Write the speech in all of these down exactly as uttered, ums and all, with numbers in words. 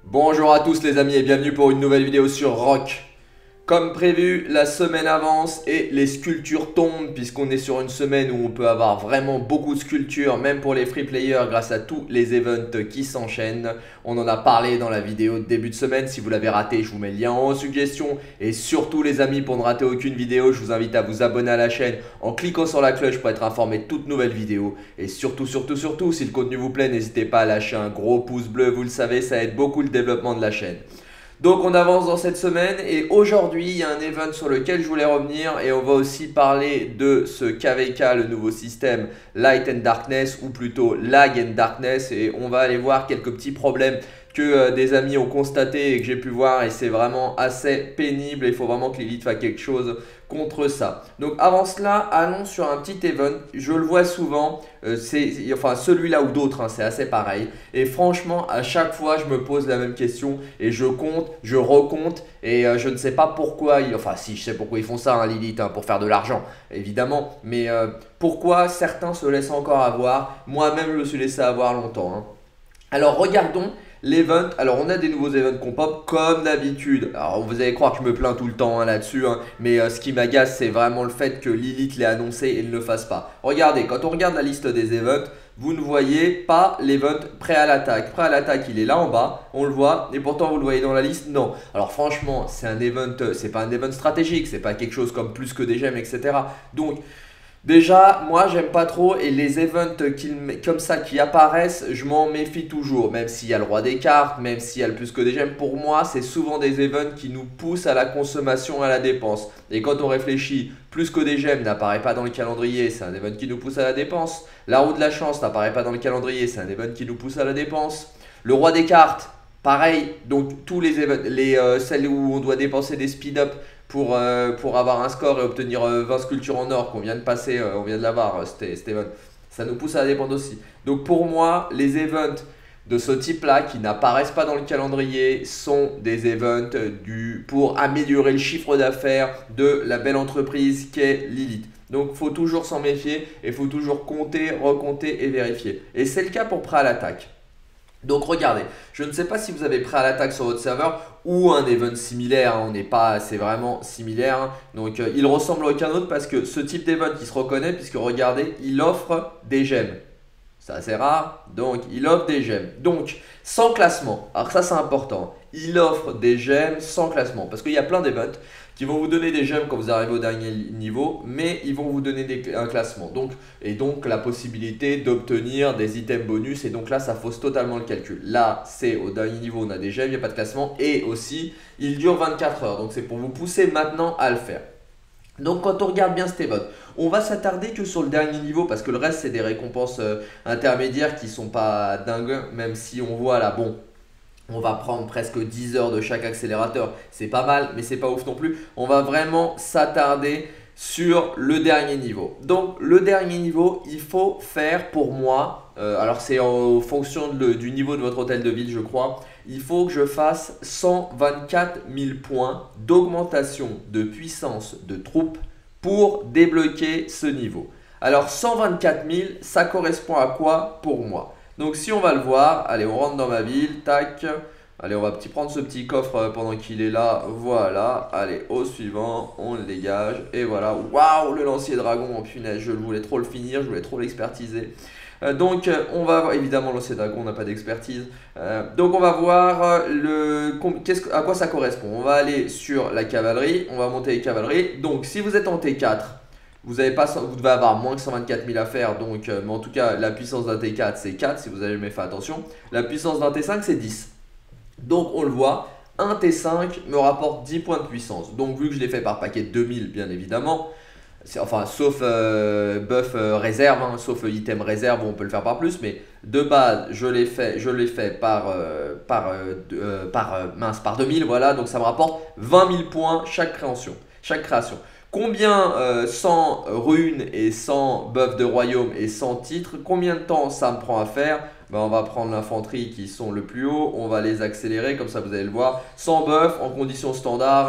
Bonjour à tous les amis et bienvenue pour une nouvelle vidéo sur Rock. Comme prévu, la semaine avance et les sculptures tombent puisqu'on est sur une semaine où on peut avoir vraiment beaucoup de sculptures, même pour les free players grâce à tous les events qui s'enchaînent. On en a parlé dans la vidéo de début de semaine, si vous l'avez raté, je vous mets le lien en suggestion. Et surtout les amis, pour ne rater aucune vidéo, je vous invite à vous abonner à la chaîne en cliquant sur la cloche pour être informé de toutes nouvelles vidéos. Et surtout, surtout, surtout, si le contenu vous plaît, n'hésitez pas à lâcher un gros pouce bleu, vous le savez, ça aide beaucoup le développement de la chaîne. Donc on avance dans cette semaine et aujourd'hui il y a un event sur lequel je voulais revenir et on va aussi parler de ce K V K, le nouveau système Light and Darkness ou plutôt Lag and Darkness, et on va aller voir quelques petits problèmes que euh, des amis ont constaté et que j'ai pu voir, et c'est vraiment assez pénible et il faut vraiment que Lilith fasse quelque chose contre ça. Donc avant cela, allons sur un petit event. Je le vois souvent, euh, c'est enfin celui-là ou d'autres, hein, c'est assez pareil. Et franchement, à chaque fois, je me pose la même question et je compte, je recompte et euh, je ne sais pas pourquoi. Ils, enfin, si je sais pourquoi ils font ça, hein, Lilith, hein, pour faire de l'argent, évidemment. Mais euh, pourquoi certains se laissent encore avoir? Moi-même, je me suis laissé avoir longtemps. Hein. Alors regardons l'event. Alors on a des nouveaux events qu'on pop comme d'habitude. Alors vous allez croire que je me plains tout le temps hein, là-dessus, hein, mais euh, ce qui m'agace c'est vraiment le fait que Lilith l'ait annoncé et ne le fasse pas. Regardez, quand on regarde la liste des events, vous ne voyez pas l'event prêt à l'attaque. Prêt à l'attaque, il est là en bas, on le voit, et pourtant vous le voyez dans la liste, non. Alors franchement, c'est un event, c'est pas un event stratégique, c'est pas quelque chose comme plus que des gemmes, et cetera. Donc déjà, moi j'aime pas trop, et les events qui, comme ça qui apparaissent, je m'en méfie toujours. Même s'il y a le roi des cartes, même s'il y a le plus que des gemmes, pour moi c'est souvent des events qui nous poussent à la consommation, à la dépense. Et quand on réfléchit, plus que des gemmes n'apparaît pas dans le calendrier, c'est un event qui nous pousse à la dépense. La roue de la chance n'apparaît pas dans le calendrier, c'est un event qui nous pousse à la dépense. Le roi des cartes, pareil, donc tous les events, les, euh, celles où on doit dépenser des speed-up pour, euh, pour avoir un score et obtenir euh, vingt sculptures en or qu'on vient de passer, euh, on vient de l'avoir, euh, cet event. Ça nous pousse à la dépendre aussi. Donc pour moi, les events de ce type-là qui n'apparaissent pas dans le calendrier sont des events du, pour améliorer le chiffre d'affaires de la belle entreprise qu'est Lilith. Donc il faut toujours s'en méfier et il faut toujours compter, recompter et vérifier. Et c'est le cas pour prêt à l'attaque. Donc regardez, je ne sais pas si vous avez prêt à l'attaque sur votre serveur ou un event similaire, hein, on n'est pas, c'est vraiment similaire. Hein. Donc euh, il ressemble à aucun autre parce que ce type d'event qui se reconnaît, puisque regardez, il offre des gemmes. C'est assez rare, donc il offre des gemmes. Donc sans classement, alors ça c'est important, il offre des gemmes sans classement parce qu'il y a plein d'events qui vont vous donner des gemmes quand vous arrivez au dernier niveau, mais ils vont vous donner des, un classement. Donc, et donc la possibilité d'obtenir des items bonus, et donc là ça fausse totalement le calcul. Là c'est au dernier niveau, on a des gemmes, il n'y a pas de classement, et aussi il dure vingt-quatre heures, donc c'est pour vous pousser maintenant à le faire. Donc quand on regarde bien cet event, on va s'attarder que sur le dernier niveau parce que le reste c'est des récompenses euh, intermédiaires qui sont pas dingues, même si on voit là, bon, on va prendre presque dix heures de chaque accélérateur, c'est pas mal mais c'est pas ouf non plus. On va vraiment s'attarder sur le dernier niveau. Donc le dernier niveau, il faut faire pour moi, euh, alors c'est en fonction de, du niveau de votre hôtel de ville je crois, il faut que je fasse cent vingt-quatre mille points d'augmentation de puissance de troupes pour débloquer ce niveau. Alors cent vingt-quatre mille, ça correspond à quoi pour moi? Donc si on va le voir, allez on rentre dans ma ville, tac. Allez, on va petit prendre ce petit coffre pendant qu'il est là. Voilà. Allez, au suivant, on le dégage. Et voilà. Waouh, le lancier dragon. Oh punaise, je voulais trop le finir. Je voulais trop l'expertiser. Euh, donc, on va voir. Évidemment, le lancier dragon, on n'a pas d'expertise. Euh, donc, on va voir le, que, à quoi ça correspond. On va aller sur la cavalerie. On va monter les cavaleries. Donc, si vous êtes en T quatre, vous, avez pas, vous devez avoir moins que cent vingt-quatre mille à faire. Donc, euh, mais en tout cas, la puissance d'un T quatre, c'est quatre. Si vous avez jamais fait attention. La puissance d'un T cinq, c'est dix. Donc on le voit, un T cinq me rapporte dix points de puissance. Donc vu que je l'ai fait par paquet de deux mille bien évidemment, enfin sauf euh, buff euh, réserve, hein, sauf euh, item réserve où on peut le faire par plus, mais de base je l'ai fait, je l'ai fait par, euh, par, euh, euh, par, euh, mince, par deux mille, voilà, donc ça me rapporte vingt mille points chaque création. Chaque création. Combien euh, sans runes et sans buff de royaume et sans titre, combien de temps ça me prend à faire? Ben, on va prendre l'infanterie qui sont le plus haut, on va les accélérer, comme ça vous allez le voir. Sans buff, en conditions standard, hein,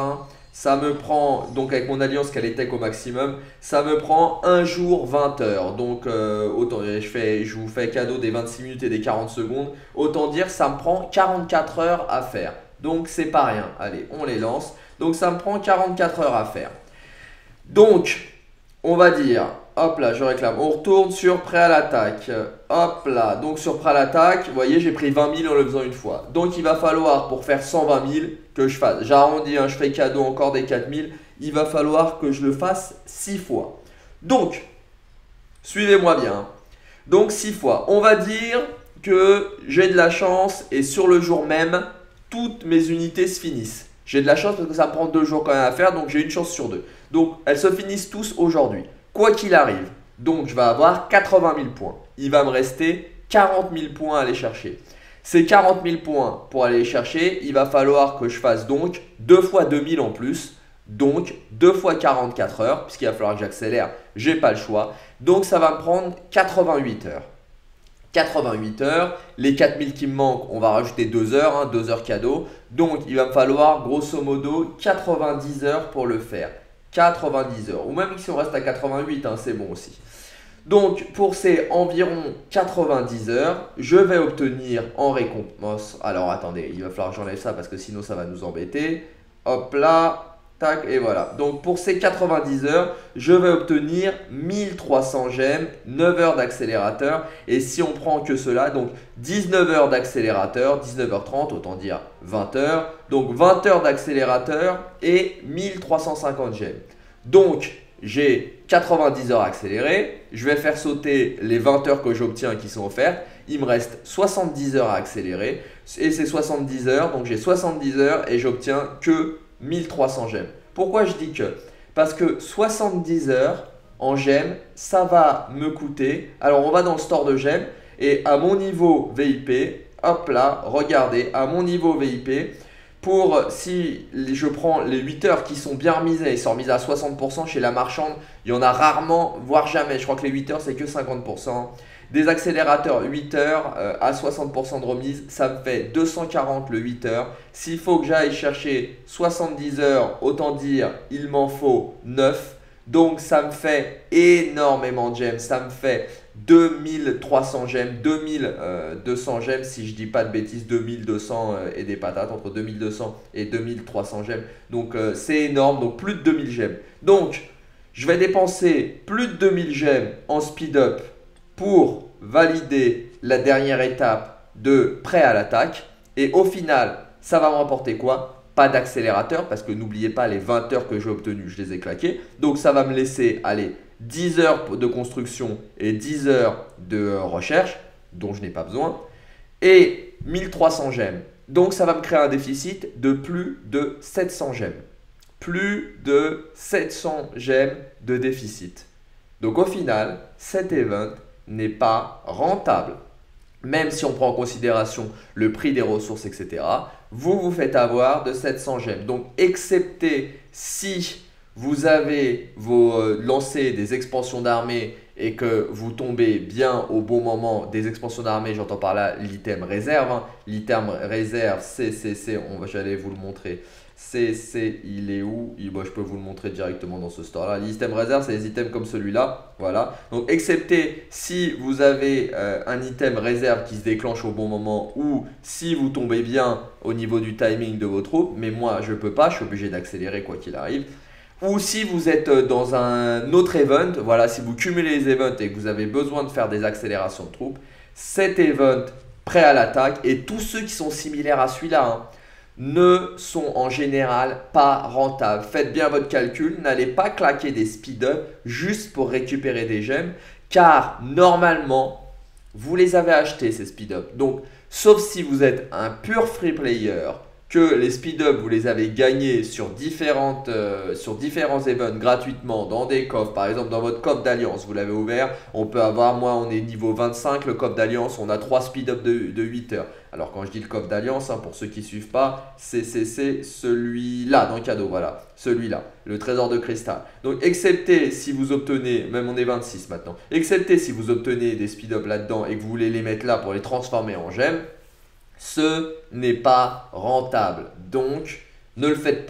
ça me prend, donc avec mon alliance qu'elle est tech au maximum, ça me prend un jour vingt heures. Donc euh, autant je, fais, je vous fais cadeau des vingt-six minutes et des quarante secondes. Autant dire ça me prend quarante-quatre heures à faire. Donc c'est pas rien. Allez, on les lance. Donc ça me prend quarante-quatre heures à faire. Donc on va dire, hop là, je réclame. On retourne sur prêt à l'attaque. Hop là, donc sur prêt à l'attaque, vous voyez, j'ai pris vingt mille en le faisant une fois. Donc il va falloir, pour faire cent vingt mille, que je fasse, j'arrondis, hein, je fais cadeau encore des quatre mille, il va falloir que je le fasse six fois. Donc, suivez-moi bien. Donc six fois. On va dire que j'ai de la chance et sur le jour même, toutes mes unités se finissent. J'ai de la chance parce que ça me prend deux jours quand même à faire, donc j'ai une chance sur deux. Donc elles se finissent tous aujourd'hui. Quoi qu'il arrive, donc je vais avoir quatre-vingt mille points. Il va me rester quarante mille points à aller chercher. Ces quarante mille points pour aller les chercher, il va falloir que je fasse donc deux fois deux mille en plus. Donc deux fois quarante-quatre heures, puisqu'il va falloir que j'accélère, j'ai pas le choix. Donc ça va me prendre quatre-vingt-huit heures. quatre-vingt-huit heures, les quatre mille qui me manquent, on va rajouter deux heures, hein, deux heures cadeau. Donc il va me falloir grosso modo quatre-vingt-dix heures pour le faire. quatre-vingt-dix heures, ou même si on reste à quatre-vingt-huit, hein, c'est bon aussi. Donc pour ces environ quatre-vingt-dix heures, je vais obtenir en récompense, alors attendez, il va falloir que j'enlève ça parce que sinon ça va nous embêter. Hop là. Tac, et voilà. Donc pour ces quatre-vingt-dix heures, je vais obtenir mille trois cents gemmes, neuf heures d'accélérateur. Et si on prend que cela, donc dix-neuf heures d'accélérateur, dix-neuf heures trente, autant dire vingt heures. Donc vingt heures d'accélérateur et mille trois cent cinquante gemmes. Donc j'ai quatre-vingt-dix heures accélérées. Je vais faire sauter les vingt heures que j'obtiens qui sont offertes. Il me reste soixante-dix heures à accélérer. Et c'est soixante-dix heures, donc j'ai soixante-dix heures et j'obtiens que mille trois cents gemmes. Pourquoi je dis que? Parce que soixante-dix heures en gemmes, ça va me coûter. Alors on va dans le store de gemmes et à mon niveau V I P, hop là, regardez, à mon niveau V I P, pour si je prends les huit heures qui sont bien remisées, ils sont remises à soixante pour cent chez la marchande, il y en a rarement, voire jamais. Je crois que les huit heures, c'est que cinquante pour cent. Des accélérateurs huit heures euh, à soixante pour cent de remise, ça me fait deux cent quarante le huit heures. S'il faut que j'aille chercher soixante-dix heures, autant dire il m'en faut neuf. Donc ça me fait énormément de gemmes, ça me fait deux mille trois cents gemmes, deux mille deux cents gemmes si je dis pas de bêtises, deux mille deux cents euh, et des patates, entre deux mille deux cents et deux mille trois cents gemmes. Donc euh, c'est énorme, donc plus de deux mille gemmes. Donc je vais dépenser plus de deux mille gemmes en speed up pour valider la dernière étape de prêt à l'attaque. Et au final, ça va me rapporter quoi? Pas d'accélérateur parce que n'oubliez pas les vingt heures que j'ai obtenues, je les ai claquées. Donc ça va me laisser aller dix heures de construction et dix heures de recherche dont je n'ai pas besoin et mille trois cents gemmes. Donc ça va me créer un déficit de plus de sept cents gemmes. Plus de sept cents gemmes de déficit. Donc au final, cet event n'est pas rentable. Même si on prend en considération le prix des ressources, et cetera, vous vous faites avoir de sept cents gemmes. Donc, excepté si vous avez vos, euh, lancé des expansions d'armée et que vous tombez bien au bon moment des expansions d'armée, j'entends par là l'item réserve. Hein. L'item réserve, c'est, c'est, c'est, on va, j'allais vous le montrer. C'est, c'est, il est où? il, bon, je peux vous le montrer directement dans ce store-là. L'item réserve, c'est des items comme celui-là. Voilà. Donc, excepté si vous avez euh, un item réserve qui se déclenche au bon moment ou si vous tombez bien au niveau du timing de vos troupes. Mais moi, je ne peux pas. Je suis obligé d'accélérer quoi qu'il arrive. Ou si vous êtes dans un autre event, voilà, si vous cumulez les events et que vous avez besoin de faire des accélérations de troupes, cet event prêt à l'attaque et tous ceux qui sont similaires à celui-là, hein, ne sont en général pas rentables. Faites bien votre calcul, n'allez pas claquer des speed-up juste pour récupérer des gemmes car normalement, vous les avez achetés ces speed-up. Donc, sauf si vous êtes un pur free player, que les speed-up, vous les avez gagnés sur, différentes, euh, sur différents events gratuitement dans des coffres. Par exemple, dans votre coffre d'alliance, vous l'avez ouvert. On peut avoir, moi, on est niveau vingt-cinq, le coffre d'alliance, on a trois speed-up de, de huit heures. Alors, quand je dis le coffre d'alliance, hein, pour ceux qui ne suivent pas, c'est celui-là dans le cadeau. Voilà, celui-là, le trésor de cristal. Donc, excepté si vous obtenez, même on est vingt-six maintenant, excepté si vous obtenez des speed-up là-dedans et que vous voulez les mettre là pour les transformer en gemmes, ce n'est pas rentable. Donc, ne le faites pas.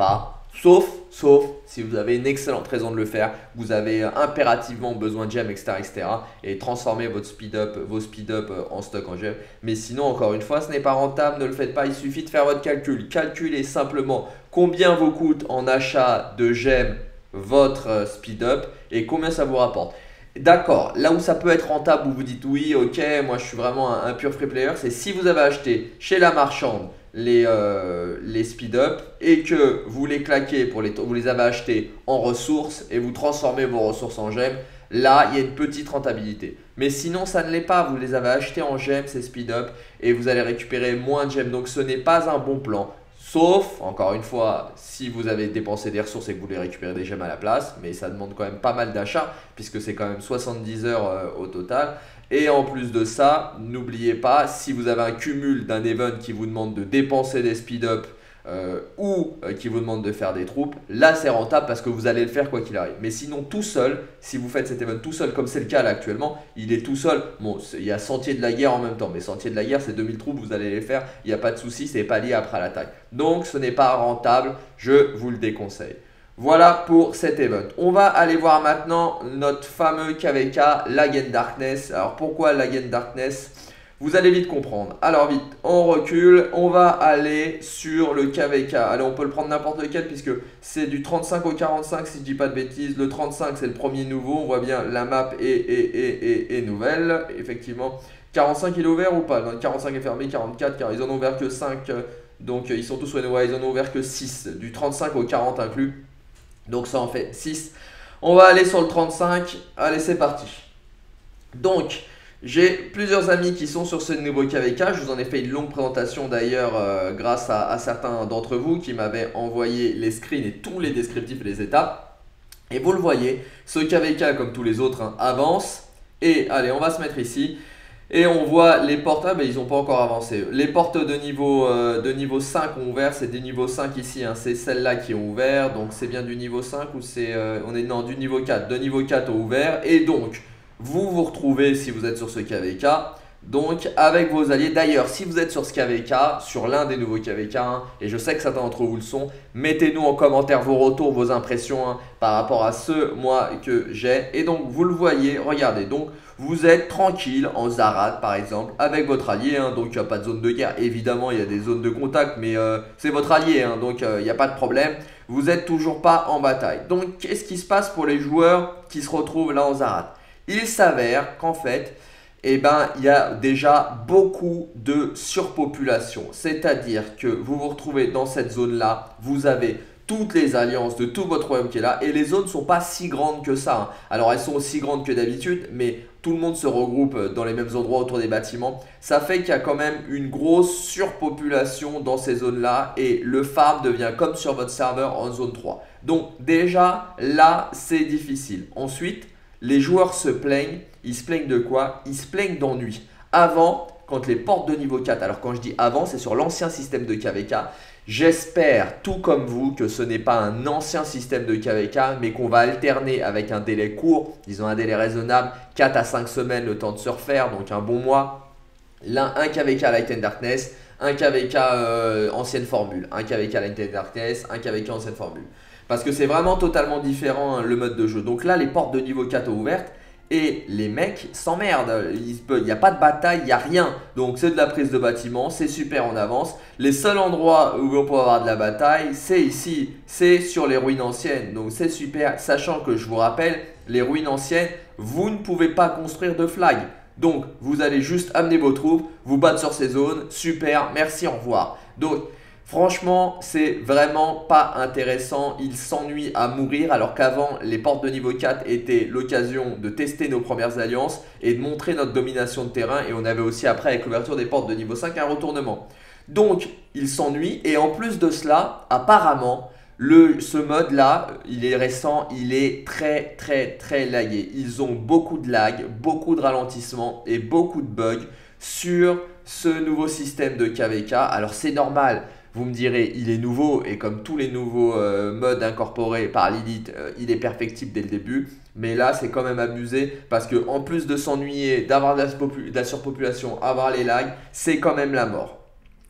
Sauf, sauf si vous avez une excellente raison de le faire, vous avez impérativement besoin de gemmes, et cetera, et cetera. Et transformer votre speed up, vos speed up en stock en gemmes. Mais sinon, encore une fois, ce n'est pas rentable, ne le faites pas. Il suffit de faire votre calcul. Calculez simplement combien vous coûte en achat de gemmes votre speed up et combien ça vous rapporte. D'accord, là où ça peut être rentable, où vous dites oui, ok, moi je suis vraiment un, un pur free player, c'est si vous avez acheté chez la marchande les, euh, les speed up et que vous les claquez, pour les, vous les avez achetés en ressources et vous transformez vos ressources en gemmes, là il y a une petite rentabilité. Mais sinon ça ne l'est pas, vous les avez achetés en gemmes ces speed up et vous allez récupérer moins de gemmes, donc ce n'est pas un bon plan. Sauf, encore une fois, si vous avez dépensé des ressources et que vous voulez récupérer des gemmes à la place, mais ça demande quand même pas mal d'achats puisque c'est quand même soixante-dix heures euh, au total. Et en plus de ça, n'oubliez pas, si vous avez un cumul d'un event qui vous demande de dépenser des speed-up euh, ou euh, qui vous demande de faire des troupes, là c'est rentable parce que vous allez le faire quoi qu'il arrive. Mais sinon tout seul, si vous faites cet event tout seul comme c'est le cas là actuellement, il est tout seul. Bon, il y a Sentier de la Guerre en même temps, mais Sentier de la Guerre c'est deux mille troupes, vous allez les faire, il n'y a pas de souci, c'est pas lié après à la taille. Donc ce n'est pas rentable, je vous le déconseille. Voilà pour cet event. On va aller voir maintenant notre fameux K V K Lag and Darkness. Alors pourquoi Lag and Darkness ? Vous allez vite comprendre. Alors vite, on recule, on va aller sur le K V K. Allez, on peut le prendre n'importe lequel puisque c'est du trente-cinq au quarante-cinq si je dis pas de bêtises. Le trente-cinq c'est le premier nouveau, on voit bien la map est, est, est, est, est nouvelle. Effectivement, quarante-cinq il est ouvert ou pas? Non, quarante-cinq est fermé, quarante-quatre car ils en ont ouvert que cinq. Donc ils sont tous ouais, ils en ont ouvert que six, du trente-cinq au quarante inclus. Donc ça en fait six. On va aller sur le trente-cinq. Allez, c'est parti. Donc, j'ai plusieurs amis qui sont sur ce nouveau K V K. Je vous en ai fait une longue présentation d'ailleurs euh, grâce à, à certains d'entre vous qui m'avaient envoyé les screens et tous les descriptifs et les étapes. Et vous le voyez, ce K V K comme tous les autres hein, avance. Et allez, on va se mettre ici. Et on voit les portes, ah, mais ils n'ont pas encore avancé. Les portes de niveau, euh, de niveau cinq ont ouvert, c'est des niveaux cinq ici, hein. C'est celles-là qui ont ouvert. Donc c'est bien du niveau cinq ou c'est, euh, on est non, du niveau quatre. De niveau quatre ont ouvert. Et donc, vous vous retrouvez si vous êtes sur ce K V K. Donc avec vos alliés, d'ailleurs si vous êtes sur ce K V K, sur l'un des nouveaux K V K, hein, et je sais que certains d'entre vous le sont, mettez-nous en commentaire vos retours, vos impressions hein, par rapport à ceux moi que j'ai. Et donc vous le voyez, regardez, donc vous êtes tranquille en Zarad par exemple avec votre allié, hein, donc il n'y a pas de zone de guerre, évidemment il y a des zones de contact mais euh, c'est votre allié, hein, donc il euh, n'y a pas de problème. Vous n'êtes toujours pas en bataille. Donc qu'est-ce qui se passe pour les joueurs qui se retrouvent là en Zarad? Il s'avère qu'en fait, eh ben, il y a déjà beaucoup de surpopulation. C'est-à-dire que vous vous retrouvez dans cette zone-là, vous avez toutes les alliances de tout votre royaume qui est là et les zones ne sont pas si grandes que ça. Hein. Alors elles sont aussi grandes que d'habitude, mais tout le monde se regroupe dans les mêmes endroits autour des bâtiments. Ça fait qu'il y a quand même une grosse surpopulation dans ces zones-là et le farm devient comme sur votre serveur en zone trois. Donc déjà, là, c'est difficile. Ensuite, les joueurs se plaignent. Ils se plaignent de quoi? Ils se plaignent d'ennui. Avant, quand les portes de niveau quatre, alors quand je dis avant, c'est sur l'ancien système de K V K. J'espère, tout comme vous, que ce n'est pas un ancien système de K V K, mais qu'on va alterner avec un délai court, disons un délai raisonnable, quatre à cinq semaines le temps de se refaire, donc un bon mois. L'un, un K V K Light and Darkness, un K V K euh, ancienne formule, un K V K Light and Darkness, un K V K ancienne formule. Parce que c'est vraiment totalement différent hein, le mode de jeu. Donc là, les portes de niveau quatre ont ouvertes. Et les mecs s'emmerdent, il n'y a pas de bataille, il n'y a rien. Donc c'est de la prise de bâtiment, c'est super en avance. Les seuls endroits où on peut avoir de la bataille, c'est ici, c'est sur les ruines anciennes. Donc c'est super, sachant que je vous rappelle, les ruines anciennes, vous ne pouvez pas construire de flag. Donc vous allez juste amener vos troupes, vous battre sur ces zones, super, merci, au revoir. Donc franchement, c'est vraiment pas intéressant. Il s'ennuie à mourir alors qu'avant, les portes de niveau quatre étaient l'occasion de tester nos premières alliances et de montrer notre domination de terrain. Et on avait aussi après, avec l'ouverture des portes de niveau cinq, un retournement. Donc, il s'ennuie. Et en plus de cela, apparemment, le, ce mode-là, il est récent, il est très très très lagué. Ils ont beaucoup de lag, beaucoup de ralentissement et beaucoup de bugs sur ce nouveau système de K V K. Alors, c'est normal. Vous me direz, il est nouveau et comme tous les nouveaux euh, modes incorporés par Lilith, euh, il est perfectible dès le début. Mais là, c'est quand même abusé parce que en plus de s'ennuyer, d'avoir de, de la surpopulation, avoir les lags, c'est quand même la mort.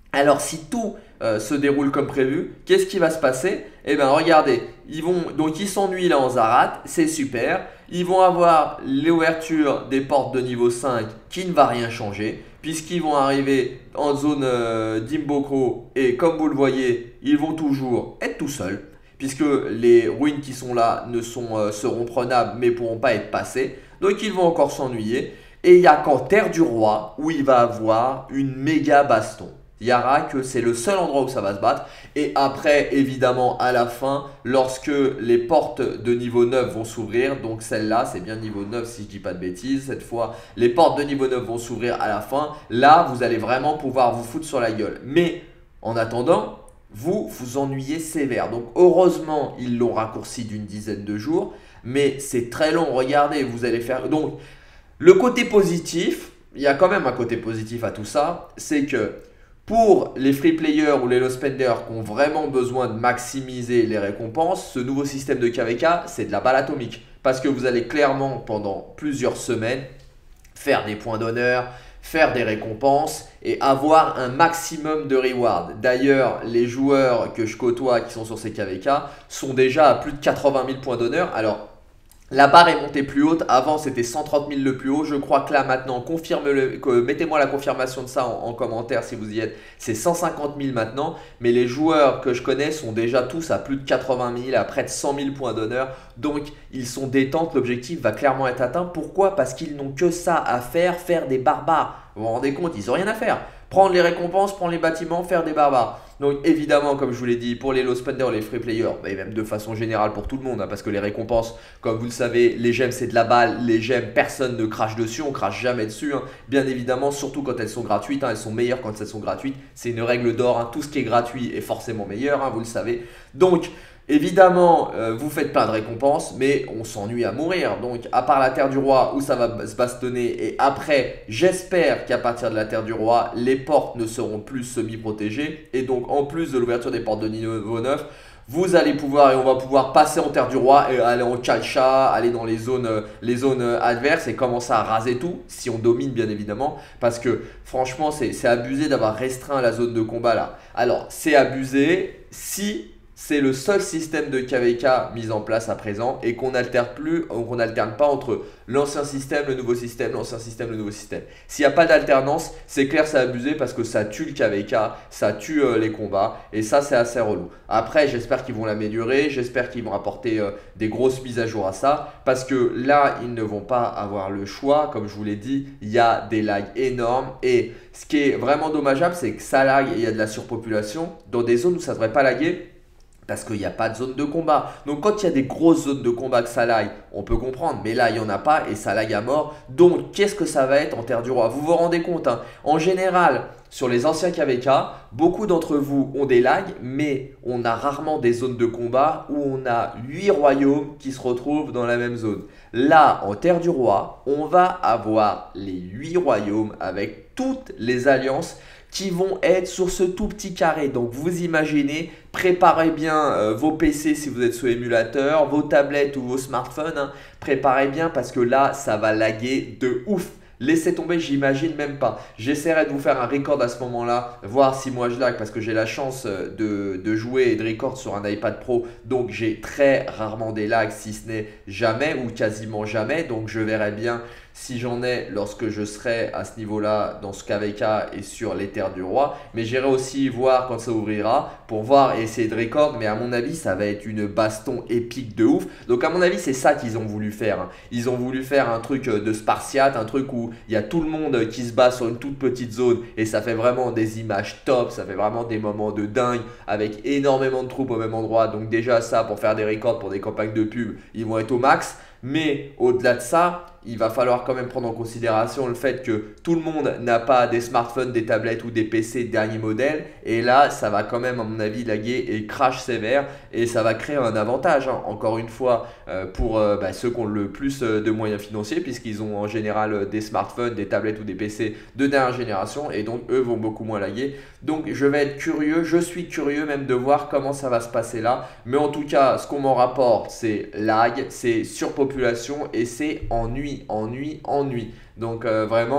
Alors si tout euh, se déroule comme prévu, qu'est-ce qui va se passer? Eh bien regardez, ils vont, donc ils s'ennuient là en Zarat, c'est super. Ils vont avoir l'ouverture des portes de niveau cinq qui ne va rien changer, puisqu'ils vont arriver en zone euh, d'Imbokro et comme vous le voyez, ils vont toujours être tout seuls, puisque les ruines qui sont là ne sont, euh, seront prenables mais pourront pas être passées. Donc ils vont encore s'ennuyer. Et il n'y a qu'en Terre du Roi où il va avoir une méga baston. Yara, que c'est le seul endroit où ça va se battre. Et après, évidemment, à la fin, lorsque les portes de niveau neuf vont s'ouvrir, donc celle-là, c'est bien niveau neuf si je dis pas de bêtises, cette fois, les portes de niveau neuf vont s'ouvrir à la fin. Là, vous allez vraiment pouvoir vous foutre sur la gueule. Mais en attendant, vous vous ennuyez sévère. Donc heureusement, ils l'ont raccourci d'une dizaine de jours. Mais c'est très long, regardez, vous allez faire... Donc, le côté positif, il y a quand même un côté positif à tout ça, c'est que pour les free players ou les low spenders qui ont vraiment besoin de maximiser les récompenses, ce nouveau système de K V K, c'est de la balle atomique. Parce que vous allez clairement, pendant plusieurs semaines, faire des points d'honneur, faire des récompenses et avoir un maximum de rewards. D'ailleurs, les joueurs que je côtoie qui sont sur ces K V K sont déjà à plus de quatre-vingt mille points d'honneur. Alors, la barre est montée plus haute, avant c'était cent trente mille le plus haut, je crois que là maintenant, mettez-moi la confirmation de ça en, en commentaire si vous y êtes, c'est cent cinquante mille maintenant, mais les joueurs que je connais sont déjà tous à plus de quatre-vingt mille, à près de cent mille points d'honneur, donc ils sont détentes, l'objectif va clairement être atteint. Pourquoi? Parce qu'ils n'ont que ça à faire, faire des barbares, vous vous rendez compte, ils n'ont rien à faire. Prendre les récompenses, prendre les bâtiments, faire des barbares. Donc évidemment, comme je vous l'ai dit, pour les low spenders, les free players, et même de façon générale pour tout le monde, hein, parce que les récompenses, comme vous le savez, les gemmes c'est de la balle, les gemmes personne ne crache dessus, on crache jamais dessus, hein. Bien évidemment, surtout quand elles sont gratuites, hein, elles sont meilleures quand elles sont gratuites, c'est une règle d'or, hein. Tout ce qui est gratuit est forcément meilleur, hein, vous le savez. Donc évidemment, euh, vous faites plein de récompenses, mais on s'ennuie à mourir. Donc, à part la Terre du Roi où ça va se bastonner, et après, j'espère qu'à partir de la Terre du Roi, les portes ne seront plus semi-protégées. Et donc, en plus de l'ouverture des portes de niveau neuf, vous allez pouvoir, et on va pouvoir passer en Terre du Roi et aller en Kalcha, aller dans les zones, les zones adverses et commencer à raser tout, si on domine bien évidemment. Parce que franchement, c'est abusé d'avoir restreint la zone de combat là. Alors, c'est abusé si... c'est le seul système de K V K mis en place à présent et qu'on n'alterne plus, qu'on n'alterne pas entre l'ancien système, le nouveau système, l'ancien système, le nouveau système. S'il n'y a pas d'alternance, c'est clair, c'est abusé parce que ça tue le K V K, ça tue euh, les combats et ça, c'est assez relou. Après, j'espère qu'ils vont l'améliorer, j'espère qu'ils vont apporter euh, des grosses mises à jour à ça parce que là, ils ne vont pas avoir le choix. Comme je vous l'ai dit, il y a des lags énormes et ce qui est vraiment dommageable, c'est que ça lag et il y a de la surpopulation dans des zones où ça ne devrait pas laguer. Parce qu'il n'y a pas de zone de combat. Donc quand il y a des grosses zones de combat que ça lag, on peut comprendre. Mais là, il n'y en a pas et ça lag à mort. Donc qu'est-ce que ça va être en Terre du Roi? Vous vous rendez compte, hein? En général, sur les anciens K V K, beaucoup d'entre vous ont des lags, mais on a rarement des zones de combat où on a huit royaumes qui se retrouvent dans la même zone. Là, en Terre du Roi, on va avoir les huit royaumes avec toutes les alliances qui vont être sur ce tout petit carré. Donc vous imaginez, préparez bien euh, vos P C si vous êtes sous émulateur, vos tablettes ou vos smartphones, hein, préparez bien parce que là ça va laguer de ouf. Laissez tomber, j'imagine même pas. J'essaierai de vous faire un record à ce moment-là, voir si moi je lag parce que j'ai la chance de, de jouer et de record sur un iPad Pro. Donc j'ai très rarement des lags, si ce n'est jamais ou quasiment jamais. Donc je verrai bien si j'en ai lorsque je serai à ce niveau-là dans ce K V K et sur les terres du roi. Mais j'irai aussi voir quand ça ouvrira pour voir et essayer de record. Mais à mon avis, ça va être une baston épique de ouf. Donc à mon avis, c'est ça qu'ils ont voulu faire, hein. Ils ont voulu faire un truc de Spartiate, un truc où il y a tout le monde qui se bat sur une toute petite zone et ça fait vraiment des images top, ça fait vraiment des moments de dingue avec énormément de troupes au même endroit. Donc déjà ça, pour faire des records pour des campagnes de pub, ils vont être au max. Mais au-delà de ça, il va falloir quand même prendre en considération le fait que tout le monde n'a pas des smartphones, des tablettes ou des P C dernier modèle. Et là, ça va quand même, à mon avis, laguer et crash sévère. Et ça va créer un avantage, hein, encore une fois, euh, pour euh, bah, ceux qui ont le plus euh, de moyens financiers, puisqu'ils ont en général euh, des smartphones, des tablettes ou des P C de dernière génération. Et donc, eux vont beaucoup moins laguer. Donc, je vais être curieux, je suis curieux même de voir comment ça va se passer là. Mais en tout cas, ce qu'on m'en rapporte, c'est lag, c'est surpopulation et c'est ennui, ennui, ennui. Donc, euh, vraiment...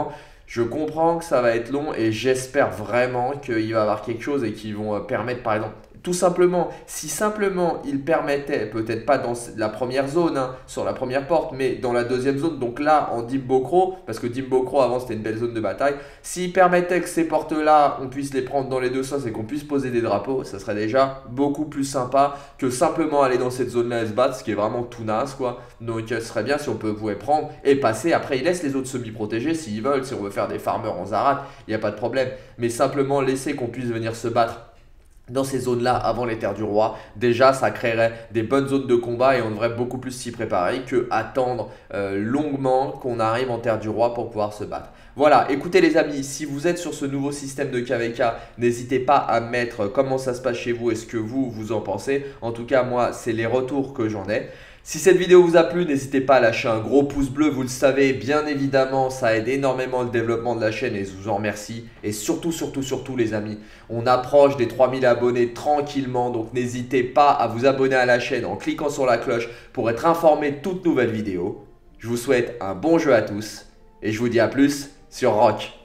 Je comprends que ça va être long et j'espère vraiment qu'il va y avoir quelque chose et qu'ils vont euh, permettre par exemple… Tout simplement, si simplement ils permettaient, peut-être pas dans la première zone, hein, sur la première porte, mais dans la deuxième zone, donc là en Dimbokro, parce que Dimbokro avant c'était une belle zone de bataille, s'ils permettaient que ces portes-là, on puisse les prendre dans les deux sens et qu'on puisse poser des drapeaux, ça serait déjà beaucoup plus sympa que simplement aller dans cette zone-là et se battre, ce qui est vraiment tout naze quoi. Donc ce serait bien si on peut pouvait prendre et passer, après ils laissent les autres semi-protégés s'ils veulent, si on veut faire des farmers en Zarat, il n'y a pas de problème, mais simplement laisser qu'on puisse venir se battre dans ces zones-là avant les terres du roi, déjà ça créerait des bonnes zones de combat et on devrait beaucoup plus s'y préparer que attendre euh, longuement qu'on arrive en terre du roi pour pouvoir se battre. Voilà, écoutez les amis, si vous êtes sur ce nouveau système de K V K, n'hésitez pas à mettre comment ça se passe chez vous et ce que vous, vous en pensez. En tout cas, moi, c'est les retours que j'en ai. Si cette vidéo vous a plu, n'hésitez pas à lâcher un gros pouce bleu, vous le savez, bien évidemment, ça aide énormément le développement de la chaîne et je vous en remercie. Et surtout, surtout, surtout les amis, on approche des trois mille abonnés tranquillement, donc n'hésitez pas à vous abonner à la chaîne en cliquant sur la cloche pour être informé de toutes nouvelles vidéos. Je vous souhaite un bon jeu à tous et je vous dis à plus sur Rock.